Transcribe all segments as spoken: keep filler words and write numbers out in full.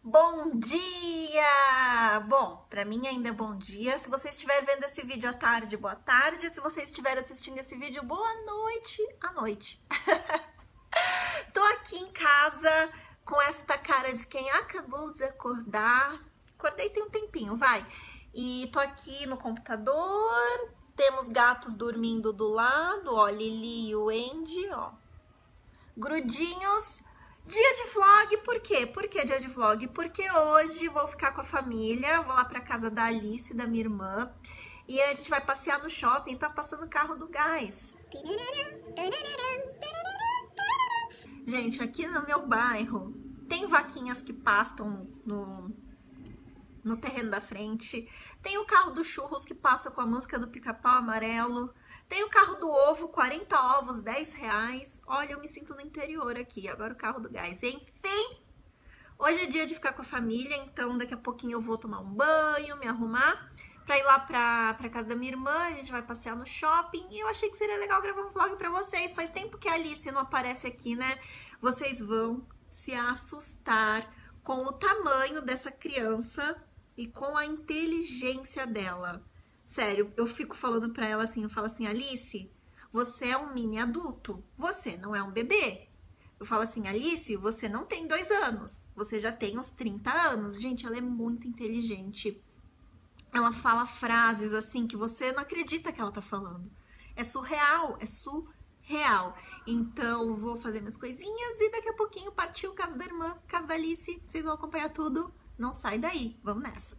Bom dia! Bom, pra mim ainda é bom dia. Se você estiver vendo esse vídeo à tarde, boa tarde. Se você estiver assistindo esse vídeo, boa noite à noite. Tô aqui em casa com esta cara de quem acabou de acordar. Acordei tem um tempinho, vai. E tô aqui no computador. Temos gatos dormindo do lado, ó, Lili e o Andy, ó. Grudinhos. Dia de vlog, por quê? Por que dia de vlog? Porque hoje vou ficar com a família, vou lá pra casa da Alice, da minha irmã, e a gente vai passear no shopping, tá passando o carro do gás. Gente, aqui no meu bairro tem vaquinhas que pastam no, no terreno da frente, tem o carro do churros que passa com a música do Pica-Pau Amarelo, tem o carro do ovo, quarenta ovos, dez reais. Olha, eu me sinto no interior aqui. Agora o carro do gás. Enfim, hoje é dia de ficar com a família, então daqui a pouquinho eu vou tomar um banho, me arrumar pra ir lá pra, pra casa da minha irmã. A gente vai passear no shopping e eu achei que seria legal gravar um vlog pra vocês. Faz tempo que a Alice não aparece aqui, né? Vocês vão se assustar com o tamanho dessa criança e com a inteligência dela. Sério, eu fico falando pra ela assim, eu falo assim, Alice, você é um mini adulto, você não é um bebê. Eu falo assim, Alice, você não tem dois anos, você já tem uns trinta anos. Gente, ela é muito inteligente. Ela fala frases assim que você não acredita que ela tá falando. É surreal, é surreal. Então, vou fazer minhas coisinhas e daqui a pouquinho partiu casa da irmã, casa da Alice. Vocês vão acompanhar tudo, não sai daí, vamos nessa.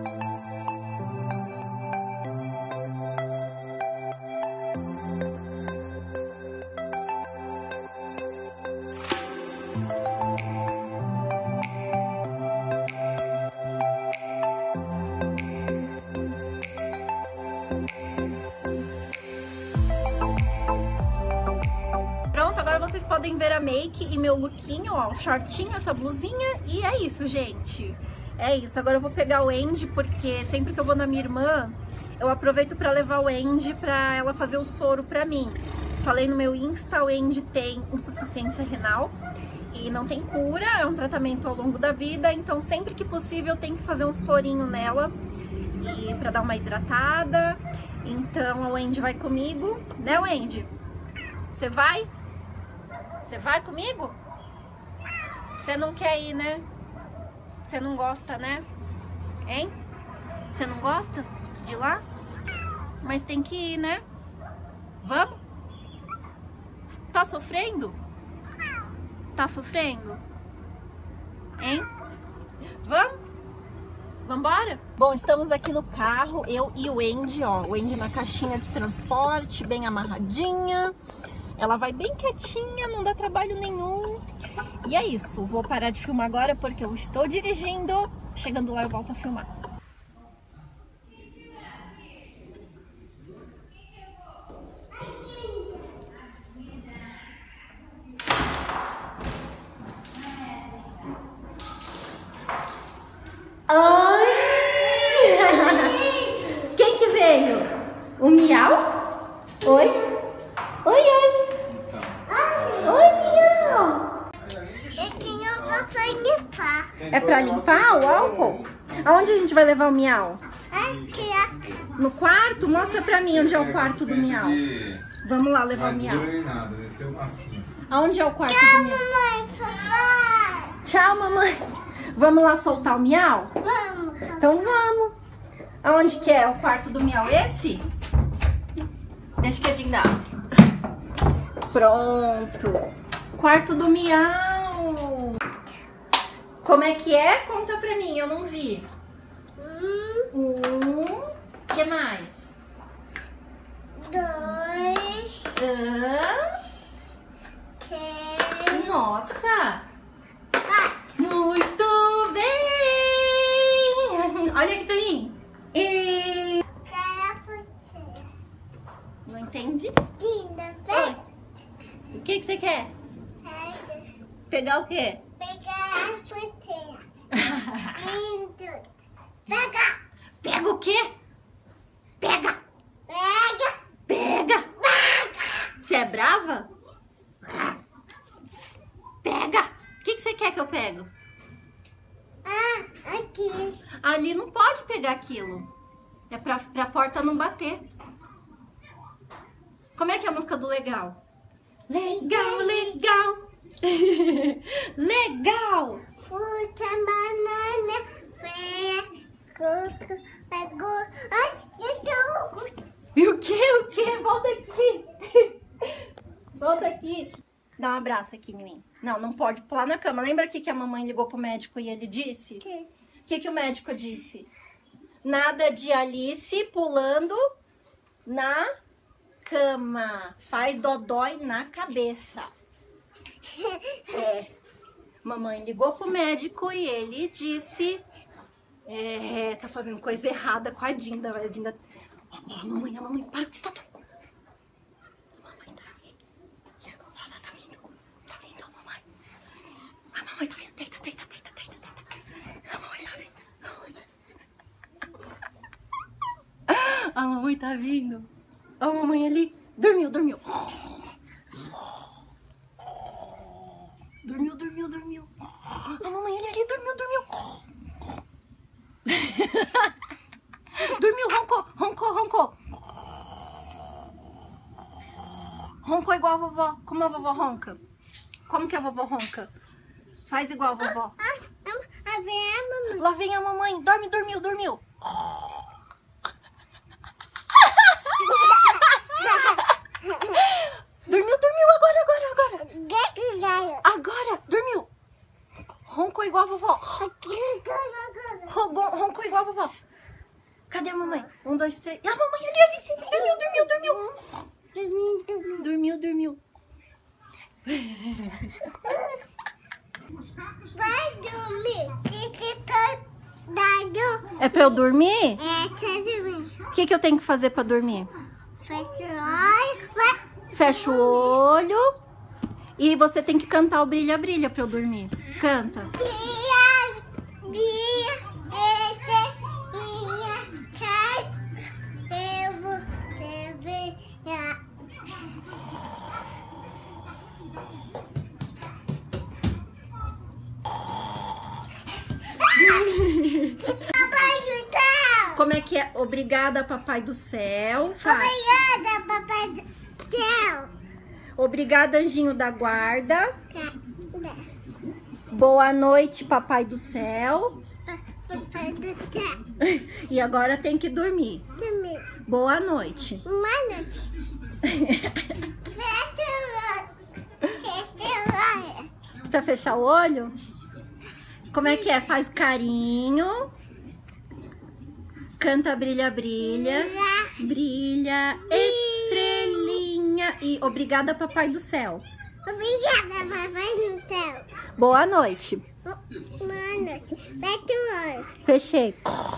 Vocês podem ver a make e meu lookinho, ó, o shortinho, essa blusinha, e é isso, gente. É isso. Agora eu vou pegar o Andy, porque sempre que eu vou na minha irmã, eu aproveito pra levar o Andy pra ela fazer o soro pra mim. Falei no meu Insta, o Andy tem insuficiência renal e não tem cura, é um tratamento ao longo da vida, então sempre que possível eu tenho que fazer um sorinho nela e pra dar uma hidratada. Então o Andy vai comigo, né, Andy? Você vai? Você vai comigo? Você não quer ir, né? Você não gosta, né? Hein? Você não gosta de ir lá? Mas tem que ir, né? Vamos? Tá sofrendo? Tá sofrendo? Hein? Vamos? Vambora? Bom, estamos aqui no carro, eu e o Andy, ó. O Andy na caixinha de transporte, bem amarradinha. Ela vai bem quietinha, não dá trabalho nenhum. E é isso, vou parar de filmar agora porque eu estou dirigindo. Chegando lá eu volto a filmar. Oi! Quem que veio? O Miau? Oi? Oi, oi! Oi, Miau! É pra limpar o álcool? Aonde a gente vai levar o Miau? No quarto? Mostra pra mim onde é o quarto do Miau. Vamos lá levar o Miau. Aonde é o quarto do Miau? Tchau, mamãe. Vamos lá soltar o Miau? Então vamos. Aonde que é o quarto do Miau? Esse? Deixa que eu dar. Pronto. Quarto do Miau. Como é que é? Conta pra mim, eu não vi. Um. O que mais? Dois. Três. Três. Nossa. Quatro. Muito bem. Olha aqui pra mim. E... Não entendi? Linda, pega. O que que você quer? Pega. Pegar o quê? Pegar a fruteira. Lindo. Pega. Pega o quê? Pega! Pega. Pega! Pega. Você é brava? Pega! O que que você quer que eu pego? Ah, Ali não pode pegar aquilo. É pra, pra porta não bater. Como é que é a música do legal? Legal, legal. Legal. Fruta, banana, pera, coco, pegou. Ai, eu tô... E o que? O que? Volta aqui. Volta aqui. Dá um abraço aqui em mim. Não, não pode pular na cama. Lembra aqui que a mamãe ligou pro médico e ele disse? O Que? que, que o médico disse? Nada de Alice pulando na cama. Faz dodói na cabeça. É. Mamãe ligou pro médico e ele disse... É, tá fazendo coisa errada com a Dinda. A Dinda... Ó, a mamãe, a mamãe, para, está tudo. A mamãe tá aí. Ela tá vindo. Tá vindo a mamãe. A mamãe tá vindo. Deita, deita, deita, deita, deita. A mamãe tá vindo. A mamãe tá vindo. A mamãe ali. Dormiu, dormiu. Dormiu, dormiu, dormiu. A mamãe ali, ali, dormiu, dormiu. Dormiu, roncou, roncou, roncou. Roncou igual a vovó. Como a vovó ronca? Como que a vovó ronca? Faz igual a vovó. A ver a mamãe. Lá vem a mamãe. Dorme, dormiu, dormiu. Dormiu, dormiu. Agora, agora, agora. Agora, dormiu. Roncou igual a vovó. Roncou, roncou igual a vovó. Cadê a mamãe? Um, dois, três. E a mamãe ali, ali. Dormiu, dormiu, dormiu. Dormiu, dormiu. Dormiu, dormiu. Vai dormir. Se você tá dando... É pra eu dormir? É, tá dormindo. O que, que eu tenho que fazer pra dormir? Fecha o olho. Vai. Fecha o olho. E você tem que cantar o brilha, brilha pra eu dormir. Canta. Bia, bia, ete, minha casa. Eu vou te ver. Papai do céu. Como é que é? Obrigada, papai do céu. Faz. Obrigada, papai do céu. Obrigada, anjinho da guarda. Boa noite, papai do céu. Papai do céu. E agora tem que dormir. Dormir. Boa noite. Uma noite. Fecha o olho. Fecha o olho. Pra fechar o olho? Como é que é? Faz carinho. Canta brilha, brilha. Brilha, estrelinha. E obrigada, papai do céu. Obrigada, papai do céu. Boa noite. Boa noite. Fecha o olho. Fechei.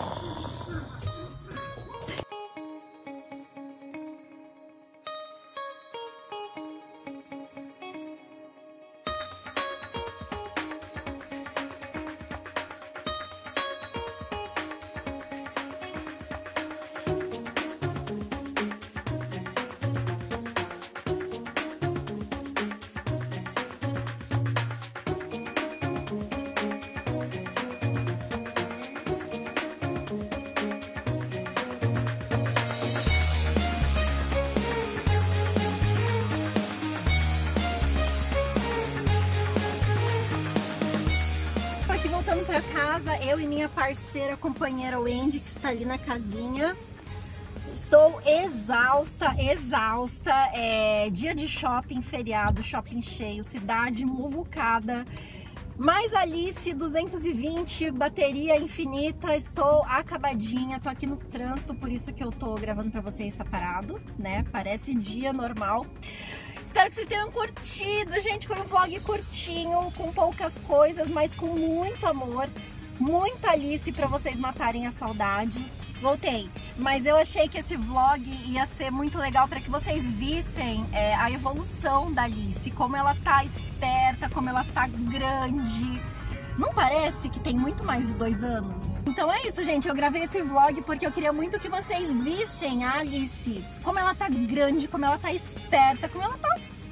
Voltando para casa, eu e minha parceira, companheira Wendy, que está ali na casinha. Estou exausta, exausta. É dia de shopping, feriado, shopping cheio, cidade muvucada. Mais Alice duzentos e vinte, bateria infinita, estou acabadinha, tô aqui no trânsito, por isso que eu tô gravando pra vocês, tá parado, né? Parece dia normal. Espero que vocês tenham curtido, gente, foi um vlog curtinho, com poucas coisas, mas com muito amor, muita Alice pra vocês matarem a saudade. Voltei, mas eu achei que esse vlog ia ser muito legal para que vocês vissem é, a evolução da Alice, como ela tá esperta, como ela tá grande. Não parece que tem muito mais de dois anos? Então é isso, gente, eu gravei esse vlog porque eu queria muito que vocês vissem a Alice, como ela tá grande, como ela tá esperta, como ela tá fofa.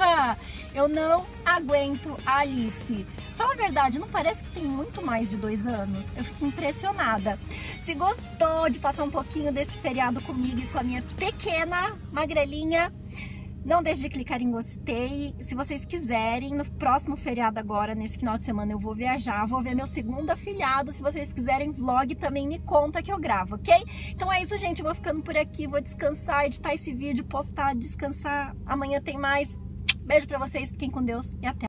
nova. Eu não aguento a Alice. Fala a verdade, não parece que tem muito mais de dois anos? Eu fico impressionada. Se gostou de passar um pouquinho desse feriado comigo e com a minha pequena magrelinha, não deixe de clicar em gostei. Se vocês quiserem, no próximo feriado agora, nesse final de semana, eu vou viajar, vou ver meu segundo afilhado. Se vocês quiserem vlog, também me conta que eu gravo, ok? Então é isso, gente. Eu vou ficando por aqui, vou descansar, editar esse vídeo, postar, descansar. Amanhã tem mais. Beijo pra vocês, fiquem com Deus e até.